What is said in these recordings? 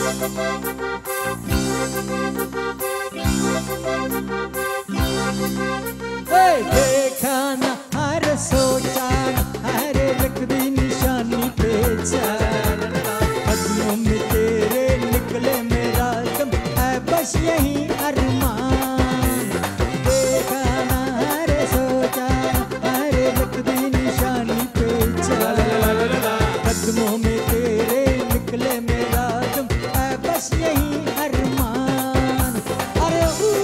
देखा ना हर सोचा हर रख दी निशानी पे कदमों में तेरे निकले मेरा दम है बस यही अरमान। देखा ना हर सोचा हर रख दी निशानी पे कदमों में तेरे निकले मेरा दम है बस यही अरमान। अरे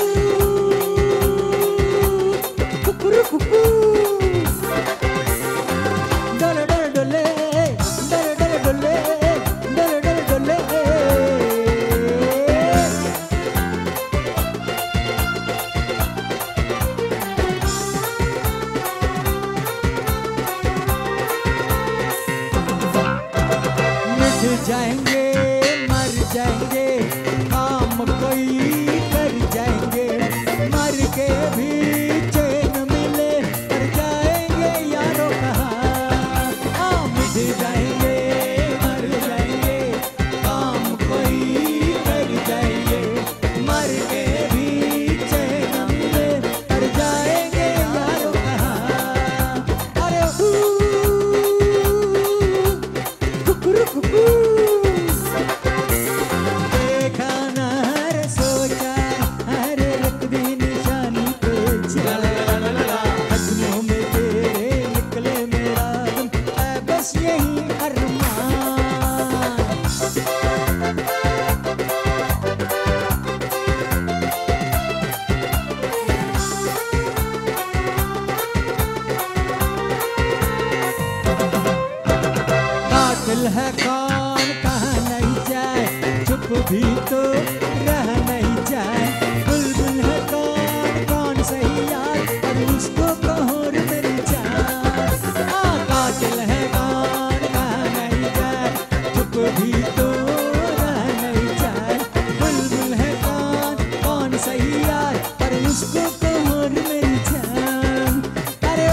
डोले डोले डोले डोले डोले डोले डोले डोले मिट जाएंगे मर जाएंगे काम कोई कर जाएंगे मर के भी दिल है कौन कहाँ नहीं जाए चुप भी तो रह नहीं जाए बुलबुल है कौन कौन सही यार और उसको कहोर मिल जाए। कातिल है कौन कहाँ नहीं जाए चुप भी तो रह नहीं जाए बुलबुल है कौन कौन सही यार और उसको कहोर मिल जाए। अरे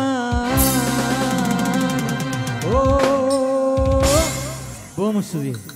Vamos subir.